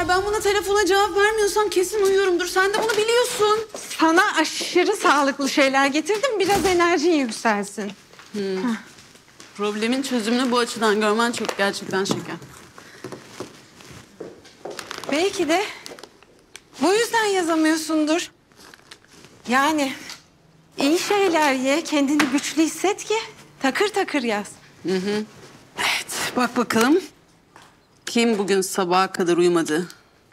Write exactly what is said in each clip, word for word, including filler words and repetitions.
ya. Ben buna telefona cevap vermiyorsam kesin uyuyorumdur. Sen de bunu biliyorsun. Sana aşırı sağlıklı şeyler getirdim. Biraz enerjin yükselsin. Hmm. Problemin çözümünü bu açıdan görmen çok gerçekten şeker. Belki de bu yüzden yazamıyorsundur. Yani iyi şeyler ye, kendini güçlü hisset ki takır takır yaz. Hı hı. Evet, bak bakalım. Kim bugün sabaha kadar uyumadı?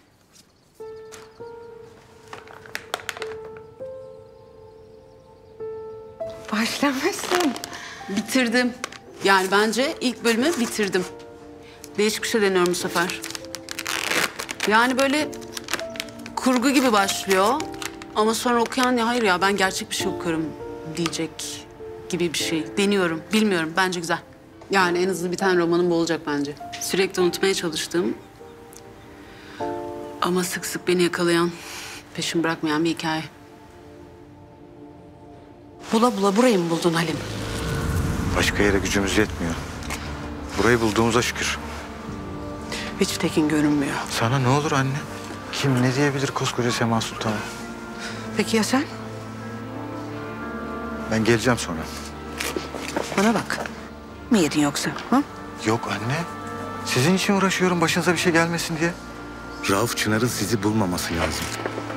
Başlamışsın. Bitirdim. Yani bence ilk bölümü bitirdim. Değişik bir şey deniyorum bu sefer. Yani böyle kurgu gibi başlıyor. Ama sonra okuyan ya hayır ya ben gerçek bir şey okuyorum diyecek gibi bir şey. Deniyorum. Bilmiyorum. Bence güzel. Yani en hızlı biten romanım bu olacak bence. Sürekli unutmaya çalıştığım ama sık sık beni yakalayan, peşimi bırakmayan bir hikaye. Bula bula burayı mı buldun Halim? Başka yere gücümüz yetmiyor. Burayı bulduğumuza şükür. Hiç tekin görünmüyor. Sana ne olur anne? Kim ne diyebilir koskoca Sema Sultan'a? Peki ya sen? Ben geleceğim sonra. Bana bak. Mi yedin yoksa? Ha? Yok anne. Sizin için uğraşıyorum başınıza bir şey gelmesin diye. Rauf Çınar'ın sizi bulmaması lazım.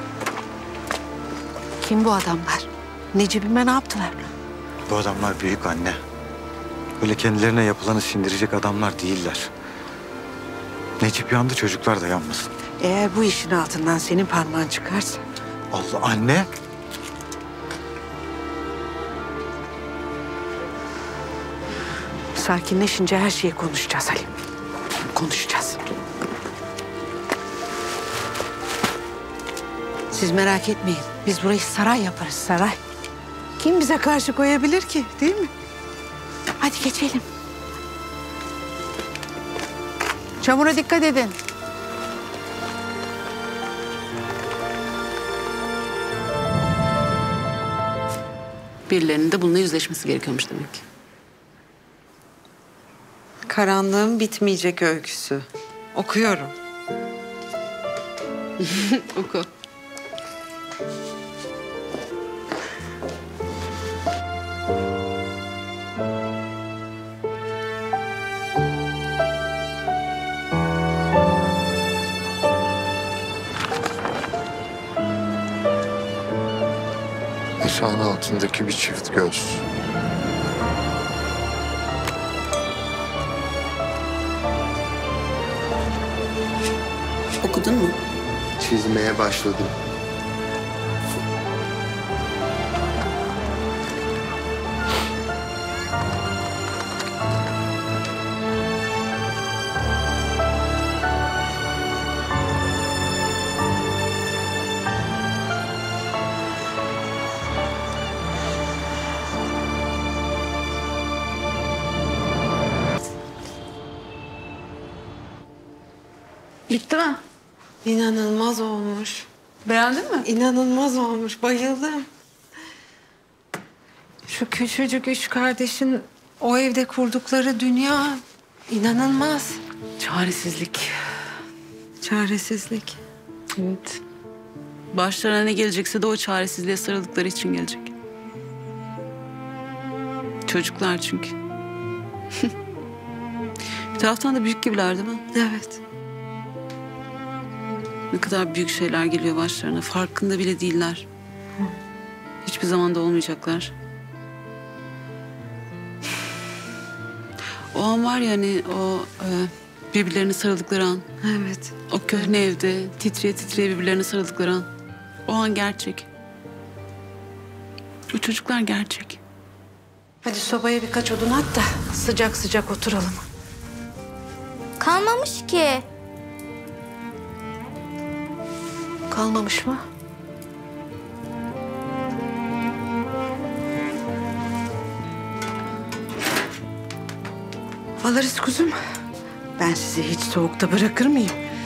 Kim bu adamlar? Necip'ime ne yaptılar? Bu adamlar büyük anne. Öyle kendilerine yapılanı sindirecek adamlar değiller. Necip yandı, çocuklar da yanmasın. Eğer bu işin altından senin parmağın çıkarsa... Allah anne. Sakinleşince her şeyi konuşacağız Halim. Konuşacağız. Siz merak etmeyin. Biz burayı saray yaparız, saray. Kim bize karşı koyabilir ki, değil mi? Hadi geçelim. Çamura dikkat edin. Birilerinin de bununla yüzleşmesi gerekiyormuş demek ki. Karanlığın bitmeyecek öyküsü. Okuyorum. Oku. Yasağın altındaki bir çift göz. Okudun mu? Çizmeye başladım. Bitti mi? İnanılmaz olmuş. Beğendin mi? İnanılmaz olmuş. Bayıldım. Şu küçücük üç kardeşin o evde kurdukları dünya inanılmaz. Çaresizlik. Çaresizlik. Evet. Başlarına ne gelecekse de o çaresizliğe sarıldıkları için gelecek. Çocuklar çünkü. Bir taraftan da büyük gibiler değil mi? Evet. Ne kadar büyük şeyler geliyor başlarına. Farkında bile değiller. Hiçbir zaman da olmayacaklar. O an var ya hani o e, birbirlerine sarıldıkları an. Evet. O köhne evde titreye titreye birbirlerine sarıldıkları an. O an gerçek. O çocuklar gerçek. Hadi sobaya birkaç odun at da sıcak sıcak oturalım. Kalmamış ki. Kalmamış mı? Alırız kuzum. Ben sizi hiç soğukta bırakır mıyım?